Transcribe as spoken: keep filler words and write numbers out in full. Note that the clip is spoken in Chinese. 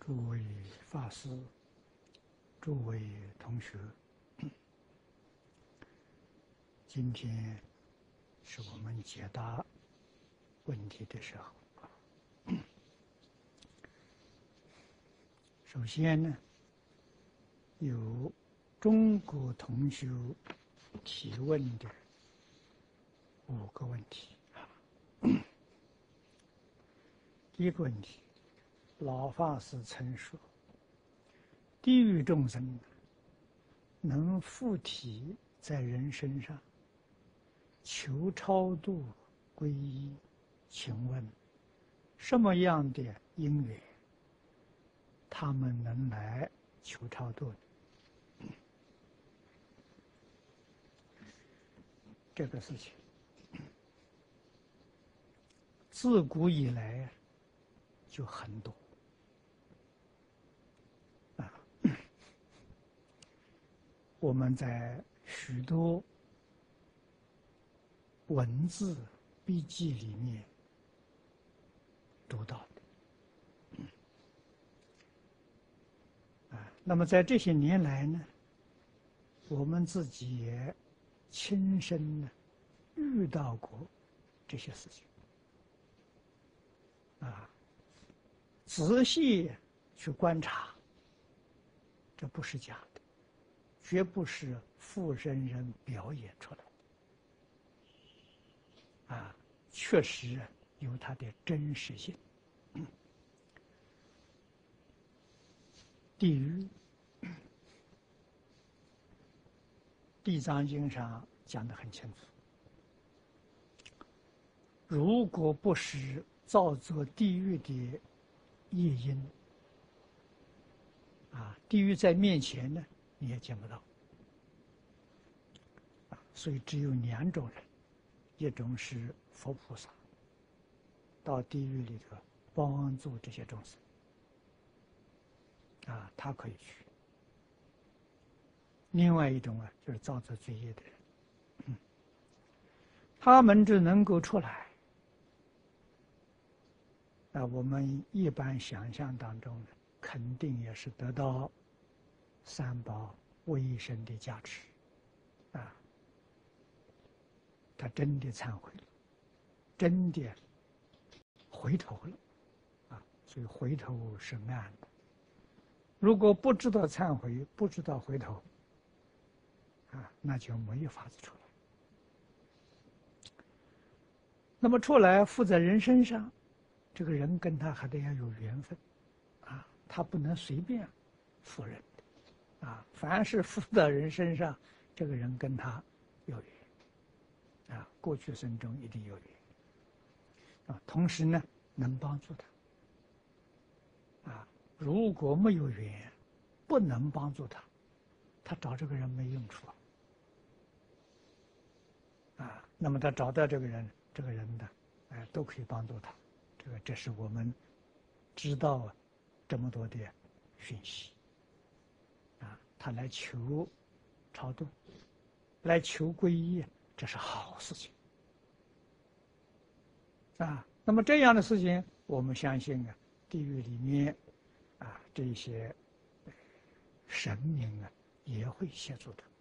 各位法师、诸位同学，今天是我们解答问题的时候。首先呢，有中国同学提问的五个问题。第一个问题，老法师曾说，地狱众生能附体在人身上，求超度皈依，请问什么样的因缘他们能来求超度呢？这个事情自古以来就很多啊，我们在许多文字笔记里面读到的。啊，那么在这些年来呢，我们自己也亲身呢遇到过这些事情。啊，仔细去观察，这不是假的，绝不是附身人表演出来的。啊，确实有它的真实性。嗯、地狱，《地藏经》上讲得很清楚，如果不是造作地狱的业因，啊，地狱在面前呢，你也见不到。啊，所以只有两种人，一种是佛菩萨，到地狱里头帮助这些众生，啊，他可以去；另外一种啊，就是造作罪业的人，嗯，他们只能够出来。啊，我们一般想象当中呢，肯定也是得到三宝威神的加持，啊，他真的忏悔了，真的回头了，啊，所以回头是暗的。如果不知道忏悔，不知道回头，啊，那就没有法子出来。那么出来附在人身上，这个人跟他还得要有缘分，啊，他不能随便附人的，啊，凡是附到人身上，这个人跟他有缘，啊，过去生中一定有缘，啊，同时呢能帮助他，啊，如果没有缘，不能帮助他，他找这个人没用处，啊，那么他找到这个人，这个人的，哎、呃，都可以帮助他。这个这是我们知道这么多的讯息，啊，他来求超度，来求皈依，这是好事情，啊，那么这样的事情，我们相信啊，地狱里面啊这些神明啊也会协助的。